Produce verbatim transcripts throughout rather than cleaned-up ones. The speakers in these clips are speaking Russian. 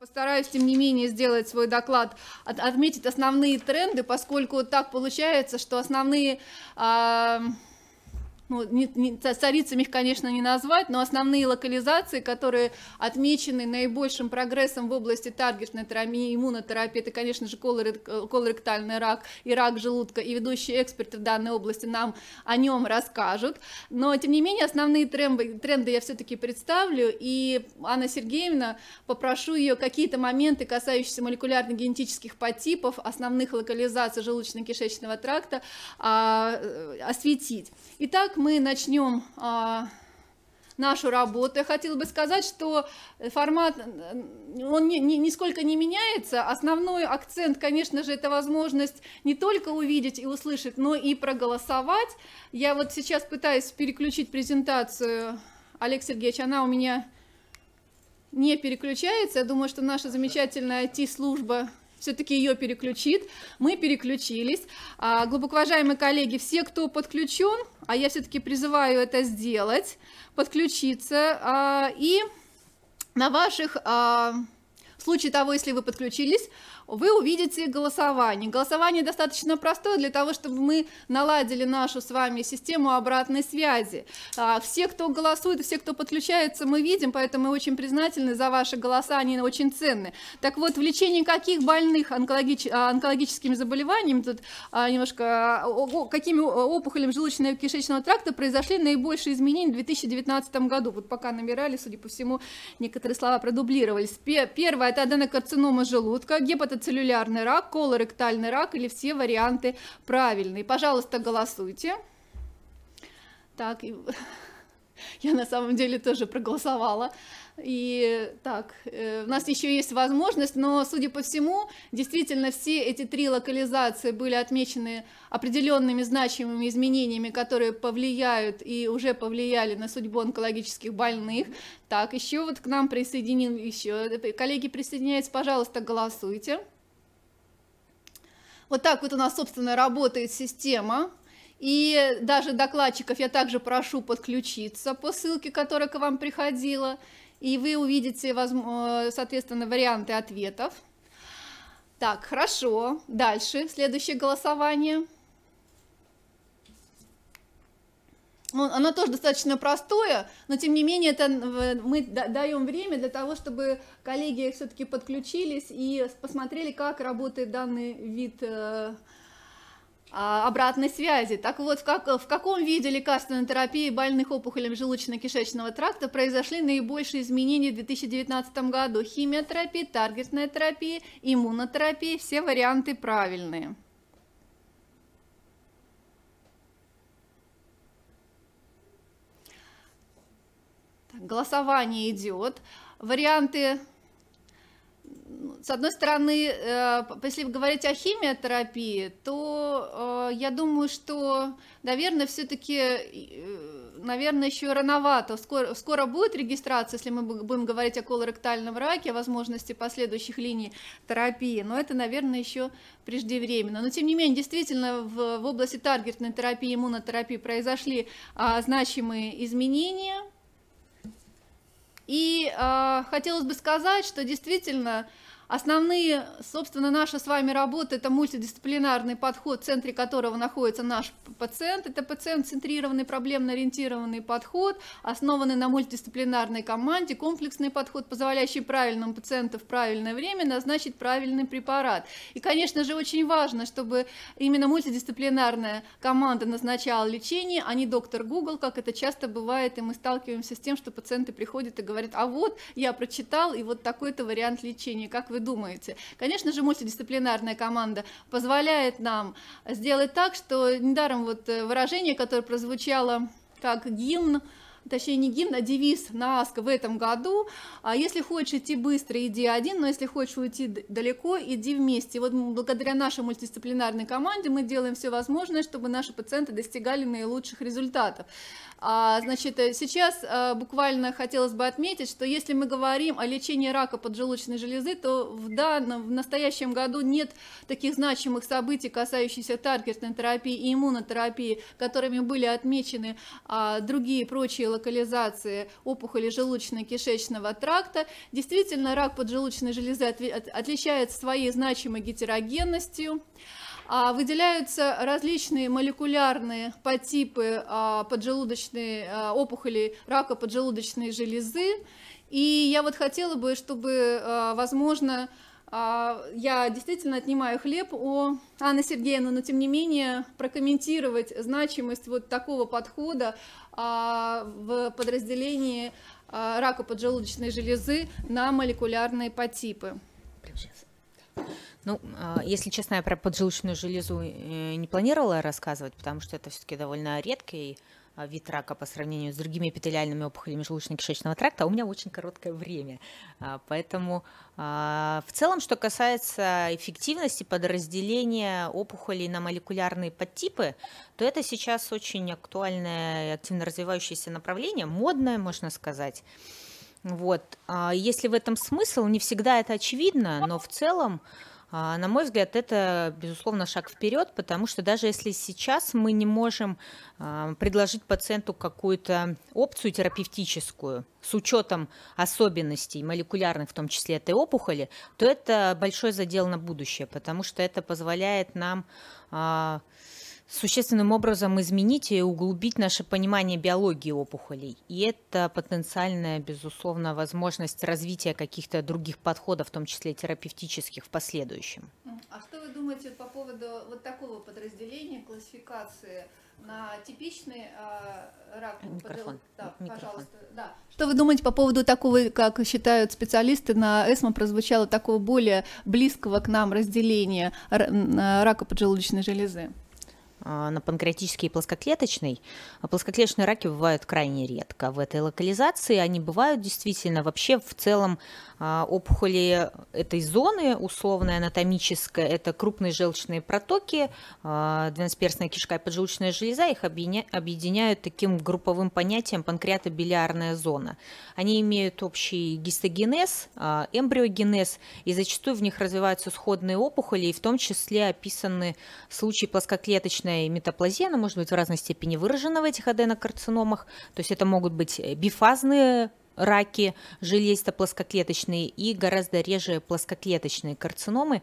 Постараюсь, тем не менее, сделать свой доклад, от, отметить основные тренды, поскольку так получается, что основные, э, ну, не, не, царицами их, конечно, не назвать, но основные локализации, которые отмечены наибольшим прогрессом в области таргетной терапии, иммунотерапии, это, конечно же, колоректальный рак и рак желудка, и ведущие эксперты в данной области нам о нем расскажут. Но, тем не менее, основные тренды, тренды я все-таки представлю, и Анна Сергеевна, попрошу ее какие-то моменты, касающиеся молекулярно-генетических подтипов, основных локализаций желудочно-кишечного тракта, осветить. Итак, мы начнем а, нашу работу. Я хотела бы сказать, что формат, он ни, ни, нисколько не меняется. Основной акцент, конечно же, это возможность не только увидеть и услышать, но и проголосовать. Я вот сейчас пытаюсь переключить презентацию. Олег Сергеевич, она у меня не переключается. Я думаю, что наша замечательная ай ти-служба все-таки ее переключит. Мы переключились. А, глубоко уважаемые коллеги, все, кто подключен, а я все-таки призываю это сделать, подключиться. А, и на ваших, а, в случае того, если вы подключились, вы увидите голосование. Голосование достаточно простое для того, чтобы мы наладили нашу с вами систему обратной связи. Все, кто голосует, все, кто подключается, мы видим, поэтому мы очень признательны за ваши голоса, они очень ценны. Так вот, в лечении каких больных онкологич... онкологическими заболеваниями, тут немножко какими опухолями желудочно-кишечного тракта произошли наибольшие изменения в две тысячи девятнадцатом году. Вот пока набирали, судя по всему, некоторые слова продублировались. Первое – это аденокарцинома желудка, гепатоцеллюлярный целлюлярный рак, колоректальный рак или все варианты правильные. Пожалуйста, голосуйте. Так, я на самом деле тоже проголосовала. И так, у нас еще есть возможность, но, судя по всему, действительно все эти три локализации были отмечены определенными значимыми изменениями, которые повлияют и уже повлияли на судьбу онкологических больных. Так, еще вот к нам присоединил еще, коллеги, присоединяйтесь, пожалуйста, голосуйте. Вот так вот у нас, собственно, работает система. И даже докладчиков я также прошу подключиться по ссылке, которая к вам приходила. И вы увидите, соответственно, варианты ответов. Так, хорошо. Дальше, следующее голосование. Оно тоже достаточно простое, но тем не менее это мы даем время для того, чтобы коллеги все-таки подключились и посмотрели, как работает данный вид обратной связи. Так вот, в, как, в каком виде лекарственной терапии больных опухолями желудочно-кишечного тракта произошли наибольшие изменения в две тысячи девятнадцатом году? Химиотерапия, таргетная терапия, иммунотерапия, все варианты правильные. Так, голосование идет. Варианты... С одной стороны, если говорить о химиотерапии, то я думаю, что, наверное, все-таки, наверное, еще рановато. Скоро, скоро будет регистрация, если мы будем говорить о колоректальном раке, о возможности последующих линий терапии, но это, наверное, еще преждевременно. Но, тем не менее, действительно, в, в области таргетной терапии, иммунотерапии произошли а, значимые изменения. И а, хотелось бы сказать, что действительно основные, собственно, наша с вами работа – это мультидисциплинарный подход, в центре которого находится наш пациент. Это пациент-центрированный, проблемно-ориентированный подход, основанный на мультидисциплинарной команде, комплексный подход, позволяющий правильному пациенту в правильное время назначить правильный препарат. И, конечно же, очень важно, чтобы именно мультидисциплинарная команда назначала лечение, а не доктор Google, как это часто бывает, и мы сталкиваемся с тем, что пациенты приходят и говорят: а вот я прочитал, и вот такой-то вариант лечения, как вы думаете? Конечно же, мультидисциплинарная команда позволяет нам сделать так, что недаром вот выражение, которое прозвучало как гимн, точнее не гимн, а девиз на АСКО в этом году: а если хочешь идти быстро, иди один, но если хочешь уйти далеко, иди вместе. И вот благодаря нашей мультидисциплинарной команде мы делаем все возможное, чтобы наши пациенты достигали наилучших результатов. А, значит, сейчас а, буквально хотелось бы отметить, что если мы говорим о лечении рака поджелудочной железы, то в, данном, в настоящем году нет таких значимых событий, касающихся таргетной терапии и иммунотерапии, которыми были отмечены а, другие прочие локализации опухоли желудочно-кишечного тракта. Действительно, рак поджелудочной железы от, от, отличается своей значимой гетерогенностью. Выделяются различные молекулярные подтипы поджелудочной опухоли рака поджелудочной железы. И я вот хотела бы, чтобы, возможно, я действительно отнимаю хлеб у Анны Сергеевны, но тем не менее прокомментировать значимость вот такого подхода в подразделении рака поджелудочной железы на молекулярные подтипы. Ну, если честно, я про поджелудочную железу не планировала рассказывать, потому что это все-таки довольно редкий вид рака по сравнению с другими эпителиальными опухолями желудочно-кишечного тракта, а у меня очень короткое время. Поэтому в целом, что касается эффективности подразделения опухолей на молекулярные подтипы, то это сейчас очень актуальное и активно развивающееся направление, модное, можно сказать. Вот. Если в этом смысл, не всегда это очевидно, но в целом, на мой взгляд, это, безусловно, шаг вперед, потому что даже если сейчас мы не можем предложить пациенту какую-то опцию терапевтическую с учетом особенностей молекулярных, в том числе этой опухоли, то это большой задел на будущее, потому что это позволяет нам существенным образом изменить и углубить наше понимание биологии опухолей. И это потенциальная, безусловно, возможность развития каких-то других подходов, в том числе терапевтических, в последующем. А что вы думаете по поводу вот такого подразделения, классификации на типичный э, рак? Микрофон. Да, Микрофон. пожалуйста. Да. Что вы думаете по поводу такого, как считают специалисты, на эсмо прозвучало такого более близкого к нам разделения рака поджелудочной железы? На панкреатический и плоскоклеточный. Плоскоклеточные раки бывают крайне редко. В этой локализации они бывают действительно. Вообще в целом опухоли этой зоны, условно анатомической, это крупные желчные протоки, двенадцатиперстная кишка и поджелудочная железа, их объединяют таким групповым понятием панкреатобилиарная зона. Они имеют общий гистогенез, эмбриогенез, и зачастую в них развиваются сходные опухоли, и в том числе описаны случаи плоскоклеточной метаплазии, она может быть в разной степени выражена в этих аденокарциномах, то есть это могут быть бифазные раки железисто-плоскоклеточные и гораздо реже плоскоклеточные карциномы.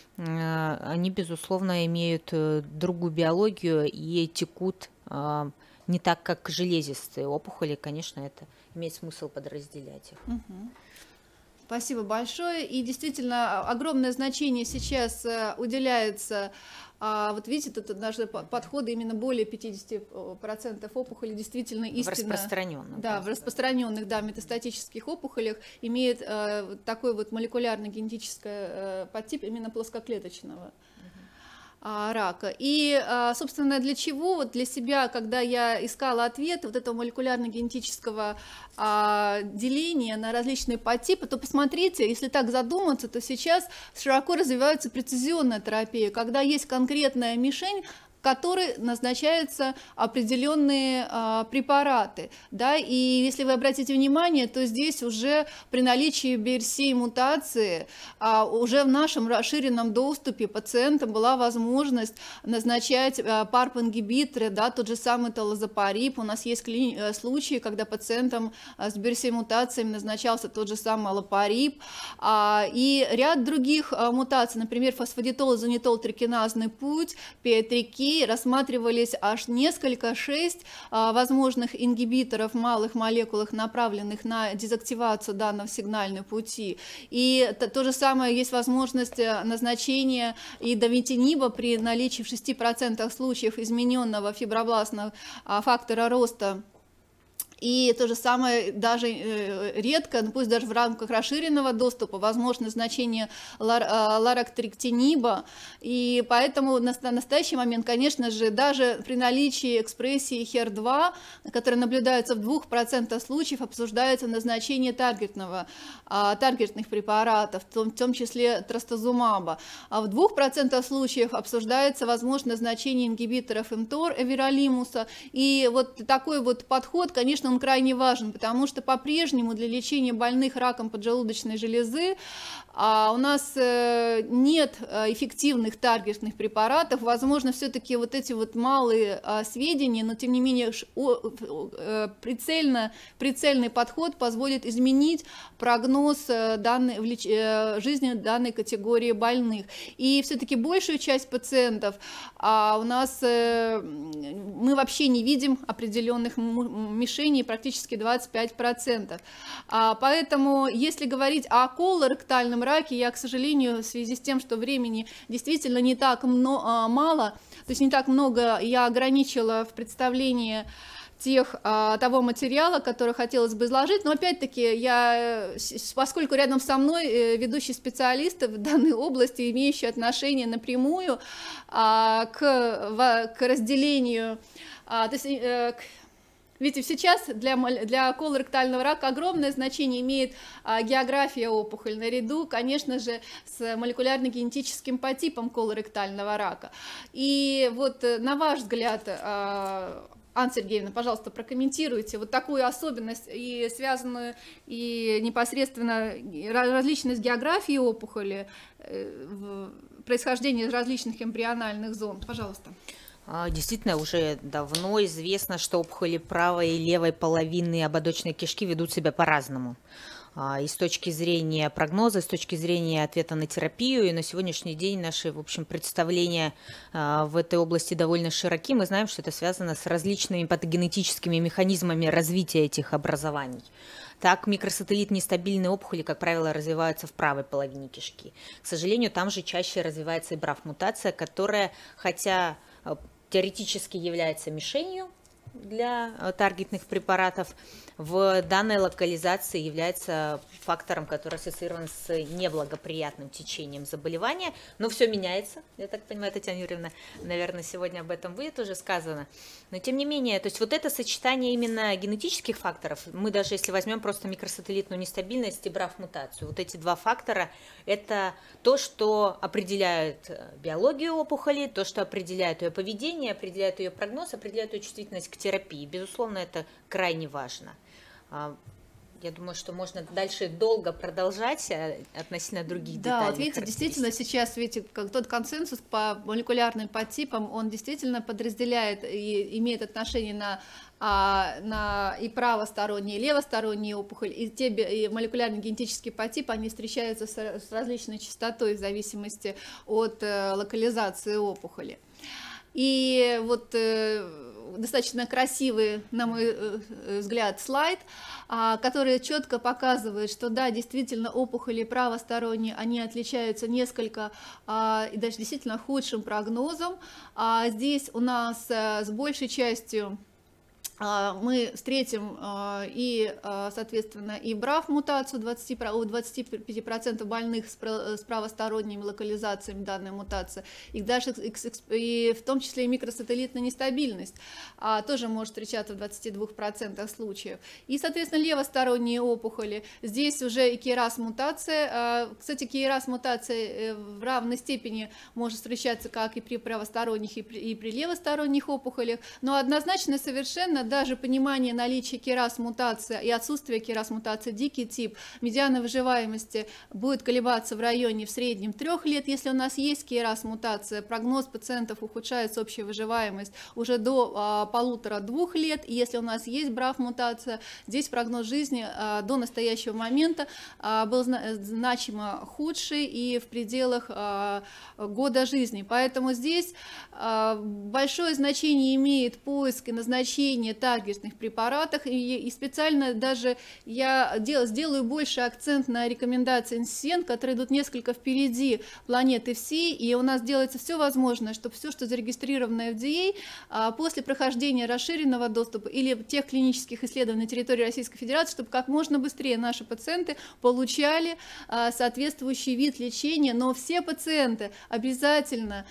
Они, безусловно, имеют другую биологию и текут не так, как железистые опухоли. Конечно, это имеет смысл подразделять их. Угу. Спасибо большое. И действительно, огромное значение сейчас уделяется. А вот видите, тут наши подходы именно более пятидесяти процентов опухолей действительно истинно. В распространенных. Да, в распространенных, да, метастатических опухолях имеет э, такой вот молекулярно-генетический э, подтип именно плоскоклеточного рака. И, собственно, для чего, вот для себя, когда я искала ответ вот этого молекулярно-генетического деления на различные подтипы, то посмотрите, если так задуматься, то сейчас широко развивается прецизионная терапия, когда есть конкретная мишень, которой назначаются определенные а, препараты. Да? И если вы обратите внимание, то здесь уже при наличии би эр си мутации а, уже в нашем расширенном доступе пациентам была возможность назначать а, парп-ингибиторы, да, тот же самый талозапарип. У нас есть кли... случаи, когда пациентам а, с би эр си мутациями назначался тот же самый аллопарип. А, и ряд других а, мутаций, например, фосфодиетол-изонитол-трикиназный путь, пи ай три кей, рассматривались аж несколько, шесть а, возможных ингибиторов малых молекул, направленных на дезактивацию данного сигнального пути. И то, то же самое есть возможность назначения и давитиниба при наличии в шести процентах случаев измененного фибробластного а, фактора роста И то же самое даже редко, пусть даже в рамках расширенного доступа, возможно значение лароктректиниба, и поэтому на настоящий момент, конечно же, даже при наличии экспрессии хер два, которая наблюдается в двух процентах случаев, обсуждается назначение таргетного, таргетных препаратов, в том, в том числе трастузумаба. А в двух процентах случаев обсуждается возможно значение ингибиторов мтор, эверолимуса, и вот такой вот подход, конечно, он крайне важен, потому что по-прежнему для лечения больных раком поджелудочной железы а у нас нет эффективных таргетных препаратов. Возможно, все-таки вот эти вот малые а, сведения, но тем не менее прицельно, прицельный подход позволит изменить прогноз данной, жизни данной категории больных. И все-таки большую часть пациентов а у нас мы вообще не видим определенных мишеней, практически двадцать пять процентов. А, поэтому, если говорить о колоректальном раке, я, к сожалению, в связи с тем, что времени действительно не так много, мало, то есть не так много, я ограничила в представлении тех, того материала, который хотелось бы изложить, но опять-таки я, поскольку рядом со мной ведущий специалист в данной области, имеющий отношение напрямую к, к разделению, то есть видите, сейчас для, для колоректального рака огромное значение имеет а, география опухоли, наряду, конечно же, с молекулярно-генетическим подтипом колоректального рака. И вот на ваш взгляд, а, Анна Сергеевна, пожалуйста, прокомментируйте вот такую особенность и связанную и непосредственно различность географии опухоли, происхождение различных эмбриональных зон. Пожалуйста. Действительно, уже давно известно, что опухоли правой и левой половины ободочной кишки ведут себя по-разному. И с точки зрения прогноза, с точки зрения ответа на терапию, и на сегодняшний день наши, в общем, представления в этой области довольно широки. Мы знаем, что это связано с различными патогенетическими механизмами развития этих образований. Так, микросателлит нестабильные опухоли, как правило, развиваются в правой половине кишки. К сожалению, там же чаще развивается и брав-мутация, которая, хотя теоретически является мишенью для таргетных препаратов, в данной локализации является фактором, который ассоциирован с неблагоприятным течением заболевания. Но все меняется, я так понимаю, Татьяна Юрьевна, наверное, сегодня об этом будет уже сказано. Но тем не менее, то есть вот это сочетание именно генетических факторов, мы даже если возьмем просто микросателлитную нестабильность и брав-мутацию, вот эти два фактора, это то, что определяет биологию опухоли, то, что определяет ее поведение, определяет ее прогноз, определяет ее чувствительность к терапии. Безусловно, это крайне важно. Я думаю, что можно дальше долго продолжать относительно других деталей. Да, вот видите, действительно сейчас, видите, как тот консенсус по молекулярным подтипам, он действительно подразделяет и имеет отношение на, на и правосторонние, и левосторонние опухоли, и те и молекулярно-генетические подтипы, они встречаются с, с различной частотой в зависимости от локализации опухоли. И вот э, достаточно красивый, на мой э, взгляд, слайд, а, который четко показывает, что да, действительно опухоли правосторонние, они отличаются несколько а, и даже действительно худшим прогнозом. А здесь у нас а, с большей частью мы встретим и, соответственно, и брав-мутацию у двадцати пяти процентов больных с правосторонними локализациями данной мутации, и даже и в том числе и микросателлитная нестабильность тоже может встречаться в двадцати двух процентах случаев. И, соответственно, левосторонние опухоли. Здесь уже и КИРАС-мутация. Кстати, КИРАС-мутация в равной степени может встречаться как и при правосторонних, и при, и при левосторонних опухолях, но однозначно совершенно даже понимание наличия КИРАС-мутации и отсутствия КИРАС-мутации дикий тип, медиана выживаемости будет колебаться в районе в среднем трех лет. Если у нас есть КИРАС-мутация, прогноз пациентов ухудшается, общая выживаемость уже до а, полутора-двух лет. И если у нас есть брав-мутация, здесь прогноз жизни а, до настоящего момента а, был зна значимо худший и в пределах а, года жизни. Поэтому здесь а, большое значение имеет поиск и назначение менее таргетных препаратах, и, и специально даже я дел, сделаю больше акцент на рекомендации эн си эн, которые идут несколько впереди планеты всей, и у нас делается все возможное, чтобы все, что зарегистрировано эф ди эй, после прохождения расширенного доступа или тех клинических исследований на территории Российской Федерации, чтобы как можно быстрее наши пациенты получали соответствующий вид лечения, но все пациенты обязательно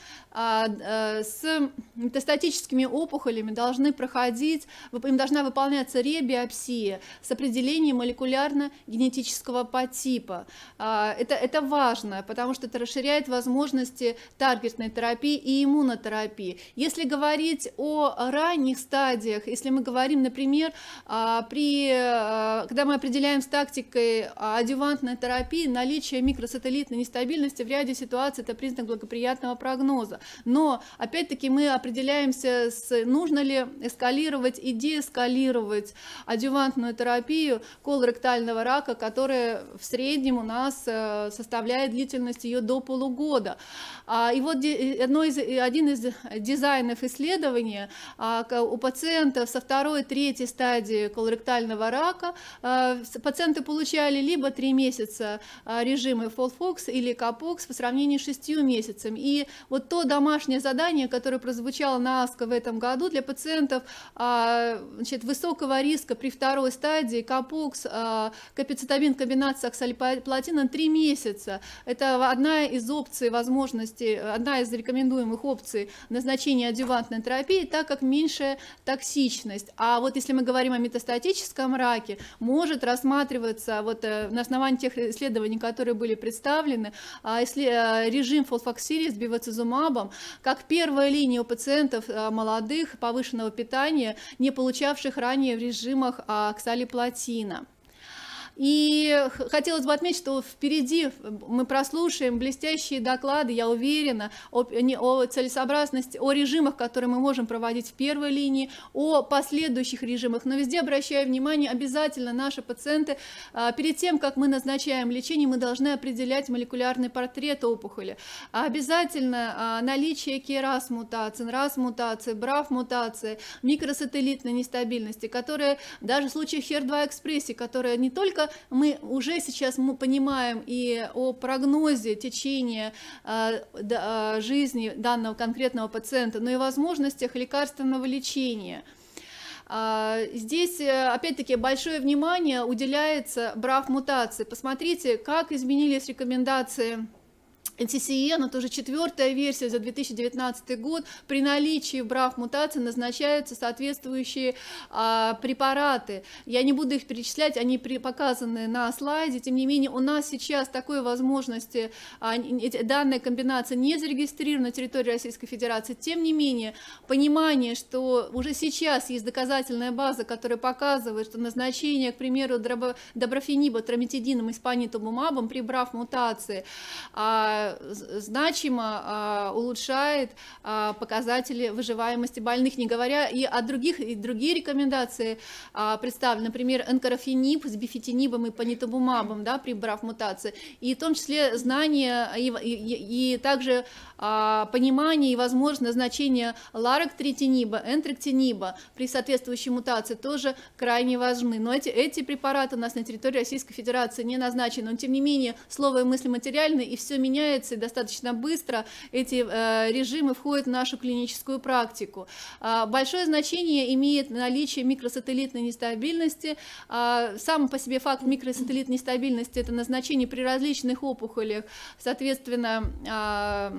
с метастатическими опухолями должны проходить, им должна выполняться ребиопсия с определением молекулярно-генетического подтипа. Это, это важно, потому что это расширяет возможности таргетной терапии и иммунотерапии. Если говорить о ранних стадиях, если мы говорим, например, при, когда мы определяем с тактикой адъювантной терапии, наличие микросателлитной нестабильности в ряде ситуаций – это признак благоприятного прогноза. Но, опять-таки, мы определяемся, с, нужно ли эскалировать и деэскалировать адъювантную терапию колоректального рака, которая в среднем у нас составляет длительность ее до полугода. И вот одно из, один из дизайнов исследования у пациентов со второй, третьей стадии колоректального рака пациенты получали либо три месяца режима Folfox или Capox по сравнению с шестью месяцами. И вот то домашнее задание, которое прозвучало на АСКО в этом году для пациентов значит, высокого риска при второй стадии Capox, капецитамин комбинация оксалиплатина три месяца. Это одна из опций возможностей, одна из рекомендуемых опций назначения адъювантной терапии, так как меньшая токсичность. А вот если мы говорим о метастатическом раке, может рассматриваться вот на основании тех исследований, которые были представлены, режим фолфоксирии с бевацизумабом как первая линия у пациентов молодых, повышенного питания, не получавших ранее в режимах оксалиплатина. И хотелось бы отметить, что впереди мы прослушаем блестящие доклады, я уверена, о, о целесообразности, о режимах, которые мы можем проводить в первой линии, о последующих режимах. Но везде обращаю внимание, обязательно наши пациенты, перед тем, как мы назначаем лечение, мы должны определять молекулярный портрет опухоли. Обязательно наличие КРАС-мутации, РАС-мутации, БРАФ-мутации, микросателлитной нестабильности, которые даже в случае хер два экспрессии, которые не только мы уже сейчас мы понимаем и о прогнозе течения э, жизни данного конкретного пациента, но и возможностях лекарственного лечения. Здесь, опять-таки, большое внимание уделяется браф-мутации. Посмотрите, как изменились рекомендации эн си си эн, это уже четвертая версия за две тысячи девятнадцатый год, при наличии браф-мутации назначаются соответствующие а, препараты. Я не буду их перечислять, они при, показаны на слайде, тем не менее у нас сейчас такой возможности, а, данная комбинация не зарегистрирована на территории Российской Федерации, тем не менее понимание, что уже сейчас есть доказательная база, которая показывает, что назначение, к примеру, доброфениба, трамитидином и спанитумумабом при браф-мутации а, значимо а, улучшает а, показатели выживаемости больных, не говоря и о других, и другие рекомендации а, представлены, например, энкорафениб с бифетинибом и панитумумабом, да, при браф-мутации, и в том числе знания и, и, и также а, понимание и возможность назначения ларектретиниба, энтректиниба при соответствующей мутации тоже крайне важны. Но эти, эти препараты у нас на территории Российской Федерации не назначены, но тем не менее слово и мысли материальны, и все меняется, и достаточно быстро эти э, режимы входят в нашу клиническую практику. А, большое значение имеет наличие микросателлитной нестабильности. А, сам по себе факт микросателлитной нестабильности – это назначение при различных опухолях, соответственно, а,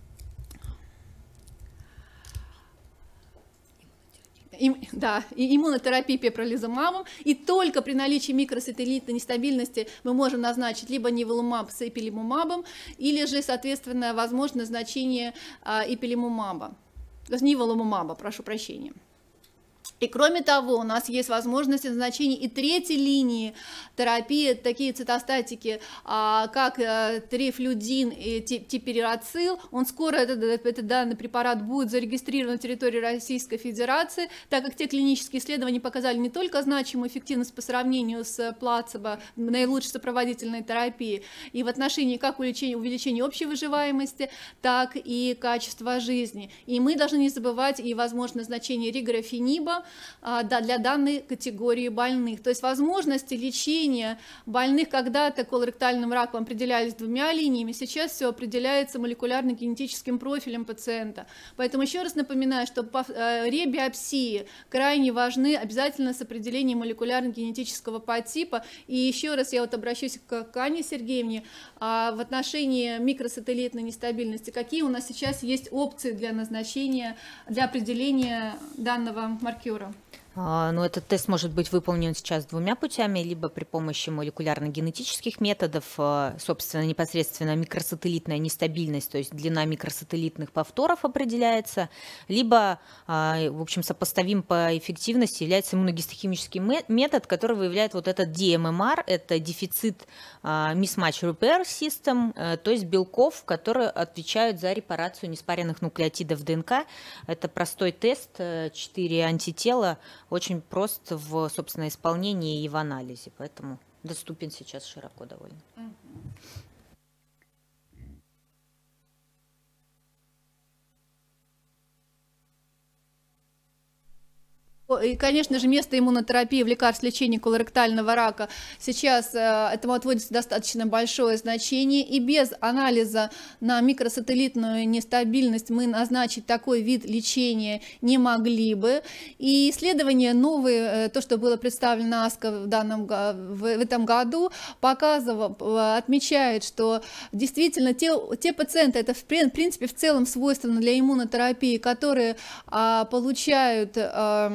Им, да, и иммунотерапия пепролизумабом, и только при наличии микросателлитной нестабильности мы можем назначить либо ниволумаб с эпилимумабом, или же, соответственно, возможно назначение а, эпилимумаба, то есть ниволумаба, прошу прощения. И кроме того, у нас есть возможность назначения и третьей линии терапии, такие цитостатики, как трифлюдин и типерирацил. Он скоро, этот, этот данный препарат будет зарегистрирован на территории Российской Федерации, так как те клинические исследования показали не только значимую эффективность по сравнению с плацебо, наилучшей сопроводительной терапии, и в отношении как увеличения, увеличения общей выживаемости, так и качества жизни. И мы должны не забывать и возможно значение риграфениба, а, да, для данной категории больных. То есть возможности лечения больных когда-то колоректальным раком определялись двумя линиями, сейчас все определяется молекулярно-генетическим профилем пациента. Поэтому еще раз напоминаю, что ребиопсии крайне важны обязательно с определением молекулярно-генетического подтипа. И еще раз я вот обращусь к, к Анне Сергеевне а, в отношении микросателлитной нестабильности. Какие у нас сейчас есть опции для назначения, для определения данного маркера? Ну, этот тест может быть выполнен сейчас двумя путями, либо при помощи молекулярно-генетических методов, собственно, непосредственно микросателлитная нестабильность, то есть длина микросателлитных повторов определяется, либо, в общем, сопоставим по эффективности является иммуногистохимический метод, который выявляет вот этот ди эм эм ар, это дефицит mismatch repair system, то есть белков, которые отвечают за репарацию неспаренных нуклеотидов ДНК. Это простой тест, четыре антитела, очень прост в, собственно, исполнении и в анализе, поэтому доступен сейчас широко довольно. И, конечно же, место иммунотерапии в лекарстве лечения колоректального рака сейчас э, этому отводится достаточно большое значение, и без анализа на микросателлитную нестабильность мы назначить такой вид лечения не могли бы. И исследования новые, э, то, что было представлено АСКО в, данном, в, в этом году, показывало, отмечает, что действительно те, те пациенты, это в принципе в целом свойственно для иммунотерапии, которые э, получают э,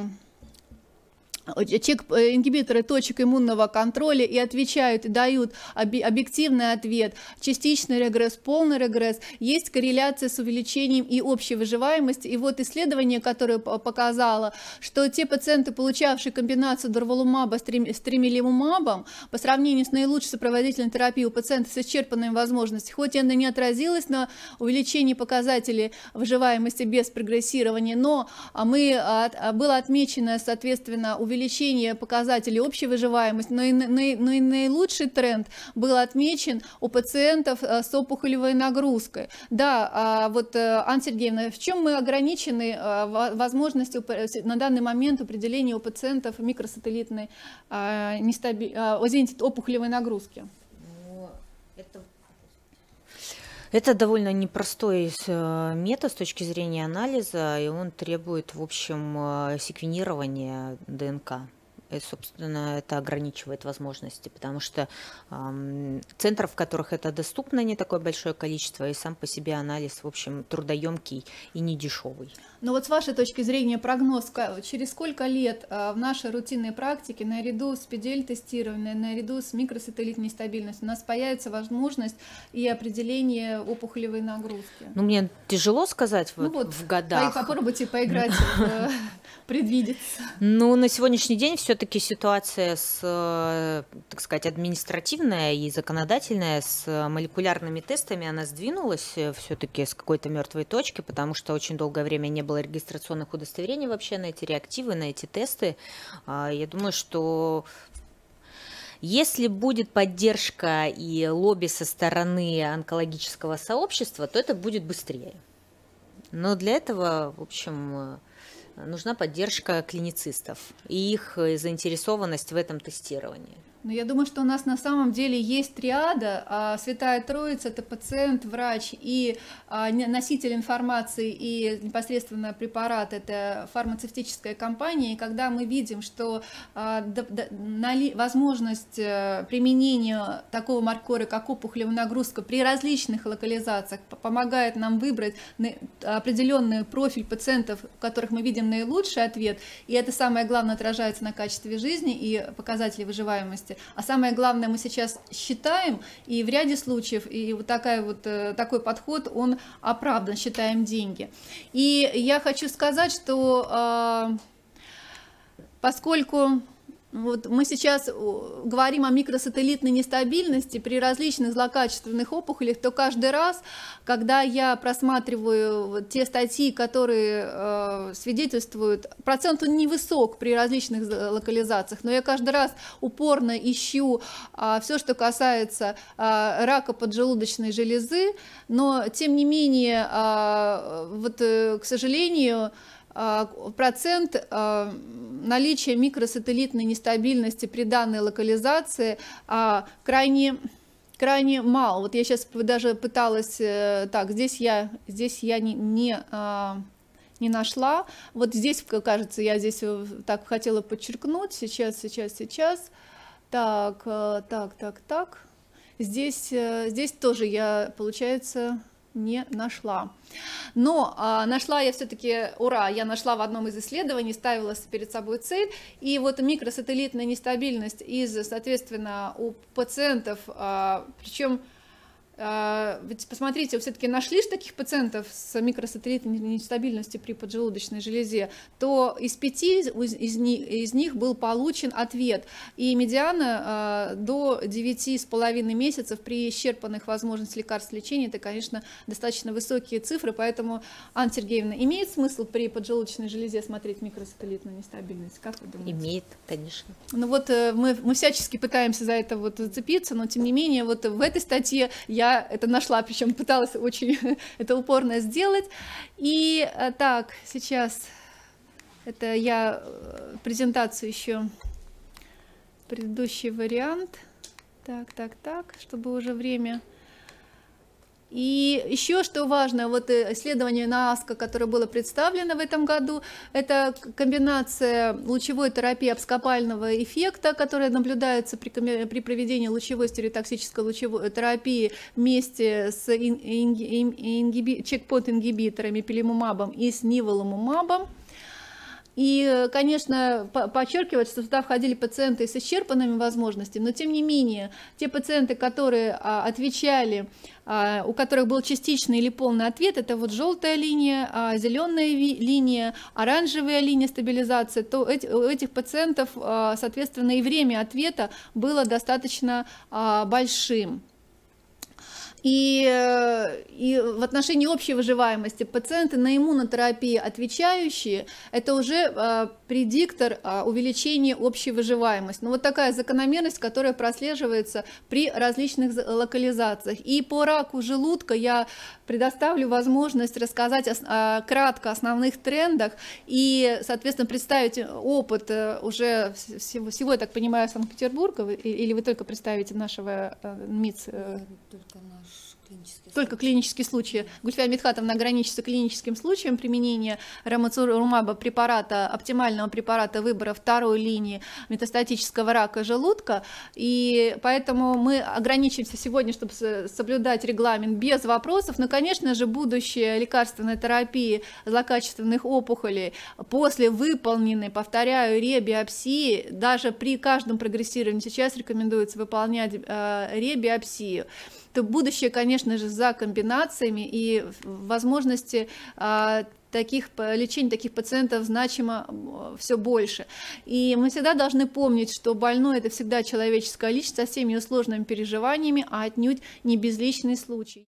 чек ингибиторы точек иммунного контроля и отвечают и дают объективный ответ, частичный регресс, полный регресс, есть корреляция с увеличением и общей выживаемости. И вот исследование, которое показало, что те пациенты, получавшие комбинацию дурвалумаба с тремелимумабом, по сравнению с наилучшей сопроводительной терапией у пациентов с исчерпанными возможностями, хоть это не отразилось на увеличении показателей выживаемости без прогрессирования, но мы, было отмечено, соответственно, увеличение увеличение показателей общей выживаемости, но и, но, и, но и наилучший тренд был отмечен у пациентов с опухолевой нагрузкой. Да, вот, Анна Сергеевна, в чем мы ограничены возможностью на данный момент определения у пациентов микросателлитной нестаби... опухолевой нагрузки? Это... Это довольно непростой метод с точки зрения анализа, и он требует, в общем, секвенирования ДНК. И, собственно, это ограничивает возможности, потому что э, центров, в которых это доступно, не такое большое количество, и сам по себе анализ, в общем, трудоемкий и недешевый. Но вот с вашей точки зрения прогноз, через сколько лет э, в нашей рутинной практике наряду с пи ди эл-тестированием, наряду с микросателлитной нестабильностью у нас появится возможность и определение опухолевой нагрузки? Ну, мне тяжело сказать вот, ну, вот, в годах. Попробуйте поиграть, предвидеться. Ну, на сегодняшний день все-таки ситуация с, так сказать, административная и законодательная с молекулярными тестами, она сдвинулась все-таки с какой-то мертвой точки, потому что очень долгое время не было регистрационных удостоверений вообще на эти реактивы, на эти тесты. Я думаю, что если будет поддержка и лобби со стороны онкологического сообщества, то это будет быстрее. Но для этого, в общем, нужна поддержка клиницистов и их заинтересованность в этом тестировании. Но я думаю, что у нас на самом деле есть триада, а Святая Троица – это пациент, врач и а, носитель информации, и непосредственно препарат – это фармацевтическая компания. И когда мы видим, что а, да, да, нали, возможность а, применения такого маркера, как опухолевая нагрузка при различных локализациях, помогает нам выбрать определенный профиль пациентов, у которых мы видим наилучший ответ, и это самое главное отражается на качестве жизни и показатели выживаемости. А самое главное, мы сейчас считаем, и в ряде случаев, и вот, такая вот такой подход, он оправдан, считаем деньги. И я хочу сказать, что поскольку вот мы сейчас говорим о микросателлитной нестабильности при различных злокачественных опухолях, то каждый раз, когда я просматриваю те статьи, которые э, свидетельствуют, процент он невысок при различных локализациях, но я каждый раз упорно ищу э, все, что касается э, рака поджелудочной железы, но тем не менее, э, вот, э, к сожалению, процент наличия микросателлитной нестабильности при данной локализации крайне, крайне мал. Вот я сейчас даже пыталась, так, здесь я, здесь я не, не, не нашла. Вот здесь, кажется, я здесь так хотела подчеркнуть. Сейчас, сейчас, сейчас. Так, так, так, так. Здесь, здесь тоже я, получается, не нашла. Но а, нашла я все-таки, ура, я нашла в одном из исследований, ставила перед собой цель, и вот микросателлитная нестабильность из, соответственно, у пациентов, а, причем, а, ведь посмотрите, все-таки нашли же таких пациентов с микросателлитной нестабильностью при поджелудочной железе, то из пяти из, из, из них был получен ответ, и медиана а, до девяти с половиной месяцев при исчерпанных возможностях лекарств лечения, это, конечно, достаточно высокие цифры, поэтому, Анна Сергеевна, имеет смысл при поджелудочной железе смотреть микросателлитную нестабильность? Как вы думаете? Имеет, конечно. Ну вот мы, мы всячески пытаемся за это вот зацепиться, но тем не менее вот в этой статье я Я это нашла, причем пыталась очень это упорно сделать. И так, сейчас это я презентацию еще, предыдущий вариант. Так, так, так, чтобы уже время. И еще что важно, вот исследование на АСКО, которое было представлено в этом году, это комбинация лучевой терапии абскопального эффекта, которая наблюдается при, при проведении лучевой стереотоксической лучевой терапии вместе с ингиби, чекпоинт-ингибиторами пилимумабом и с ниволумабом. И, конечно, подчеркивать, что сюда входили пациенты с исчерпанными возможностями, но тем не менее, те пациенты, которые отвечали, у которых был частичный или полный ответ, это вот желтая линия, зеленая линия, оранжевая линия стабилизации, то у этих пациентов, соответственно, и время ответа было достаточно большим. И, и в отношении общей выживаемости пациенты на иммунотерапии отвечающие, это уже а, предиктор а, увеличения общей выживаемости. Ну, вот такая закономерность, которая прослеживается при различных локализациях. И по раку желудка я предоставлю возможность рассказать ос, а, кратко о основных трендах и, соответственно, представить опыт уже всего, всего я так понимаю, Санкт-Петербурга, или вы только представите нашего МИЦ? Только наш. Только клинические случаи. Гульфия Мидхатовна ограничится клиническим случаем применения рамоцирумаба препарата, оптимального препарата выбора второй линии метастатического рака желудка. И поэтому мы ограничимся сегодня, чтобы соблюдать регламент без вопросов. Но, конечно же, будущее лекарственной терапии злокачественных опухолей после выполненной, повторяю, ребиопсии, даже при каждом прогрессировании сейчас рекомендуется выполнять э, ребиопсию. То будущее, конечно же, за комбинациями, и возможности а, таких, лечения таких пациентов значимо все больше. И мы всегда должны помнить, что больной – это всегда человеческая личность со всеми ее сложными переживаниями, а отнюдь не безличный случай.